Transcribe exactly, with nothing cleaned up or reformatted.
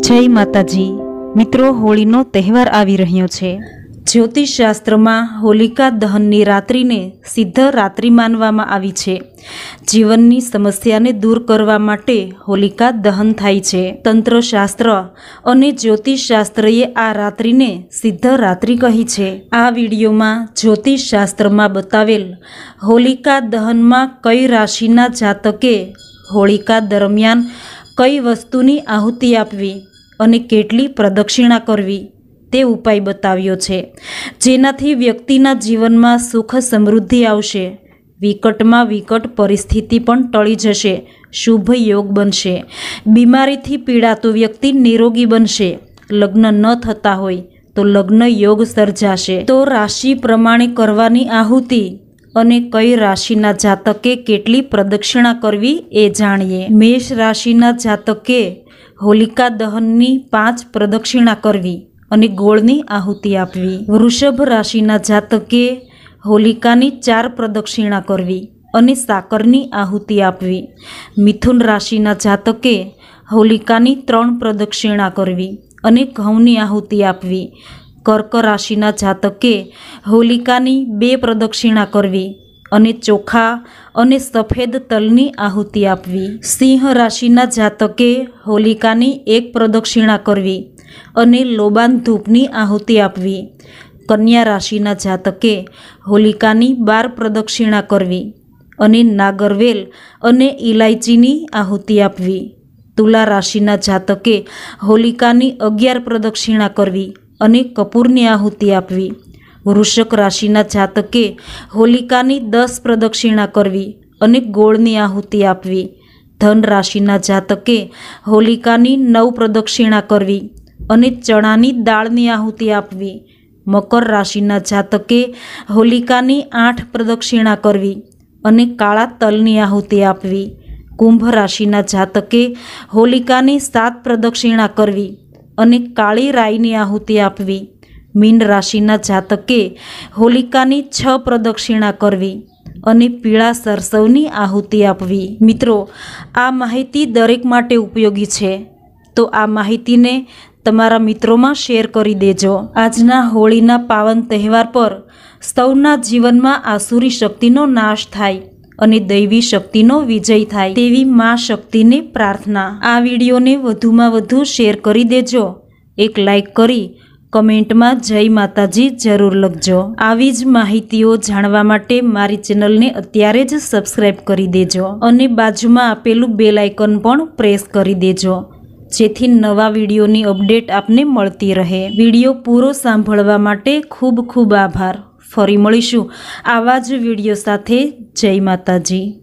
जय माताजी। मित्रों, होळीनो तहेवार आवी रह्यो छे। ज्योतिषशास्त्र में होलिका दहननी रात्रि ने सिद्ध रात्रि मानवामां आवी छे। जीवननी समस्याने दूर करवा माटे होलिका दहन थाय छे। तंत्रशास्त्र अने ज्योतिषशास्त्रए आ रात्रिने सिद्ध रात्रि कही छे। आ विडियो में ज्योतिषशास्त्र में बतावेल होलिका दहन में कई राशिना जातके होलिका दरमियान कई वस्तुनी आहुति आपवी अने केटली प्रदक्षिणा करवी ते उपाय बताव्यो छे, जेनाथी व्यक्तिना जीवन में सुख समृद्धि आवशे, विकटमां विकट परिस्थिति पण टळी जशे, शुभ योग बनशे, बीमारीथी पीड़ातो व्यक्ति निरोगी बनशे, लग्न न थता होय तो लग्न योग सर्जाशे। तो राशि प्रमाणे करवानी आहुति अने कई राशिना जातके केटली प्रदक्षिणा करवी ए जाणीए। मेष राशिना जातके होलिका दहननी पांच प्रदक्षिणा करवी अने गोळनी आहुति आपवी। वृषभ राशिना जातके होलिकानी चार प्रदक्षिणा करवी अने साकरनी आहुति आपवी। मिथुन राशिना जातके होलिकानी त्रण प्रदक्षिणा करवी अने घऊनी आहुति आपवी। कर्क राशिना जातके होलिकानी बे प्रदक्षिणा करवी अने चोखा अने सफेद तलनी आहुति आपवी। सिंह राशिना जातके होलिकानी एक प्रदक्षिणा करवी अने लोबान धूपनी आहुति आपवी। कन्या राशिना जातके होलिकानी बार प्रदक्षिणा करवी अने नागरवेल अने इलायचीनी आहुति आपवी। तुला राशिना जातके होलिकानी अगियार प्रदक्षिणा करवी अने कपूरनी आहुति आपवी। वृश्चिक राशिना जातके होलिकानी दस प्रदक्षिणा करवी अने गोळनी आहुति आपवी। धन राशिना जातके होलिकानी नौ प्रदक्षिणा करवी अने चणानी दाळनी आहुति आपवी। मकर राशिना जातके होलिकानी आठ प्रदक्षिणा करवी अने काळा तलनी आहुति आपवी। कुंभ राशिना जातके होलिकानी सात प्रदक्षिणा करवी अने काळी राईनी आहुति आपवी। मीन राशिना जातके होलिकानी छ प्रदक्षिणा करवी अने पीळा सरसवनी आहुति आपवी। मित्रों, आ माहिती दरेक माटे उपयोगी छे, तो आ माहितीने तमारा मित्रों में शेर करी देजो। आजना होळीना पावन तहेवार पर सौना जीवन में आसुरी शक्तिनो नाश थाय अने दैवी शक्तिनो विजय थाय तेवी मां शक्तिने प्रार्थना। आ विडियोने वधुमां वधु शेर करी देजो। एक लाइक करी कमेंट में जय माताजी जरूर लखजो। आवी ज माहितीओ जाणवा माटे मारी चेनलने अत्यारे ज सब्सक्राइब करी देजो अने बाजुमां आपेलुं बेल आइकन पण प्रेस करी देजो, जेथी नवा विडियोनी अपडेट आपने मळती रहे। विडियो पूरो सांभळवा माटे खूब खूब आभार। फरी मळीशुं आवा ज विडियो साथे। जय माताजी।